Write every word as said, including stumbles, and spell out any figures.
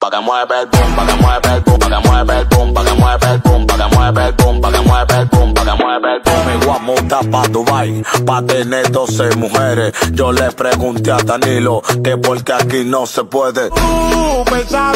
pa' que mueve el boom, pa' que mueve el boom, pa' que mueve el boom, pa' que mueve el boom, pa' que mueve el boom, pa' que mueve el boom, pa' que mueve el boom. Me voy a montar pa' Dubai, pa' tener doce mujeres. Yo le pregunté a Danilo que porque aquí no se puede. Uh, pensaba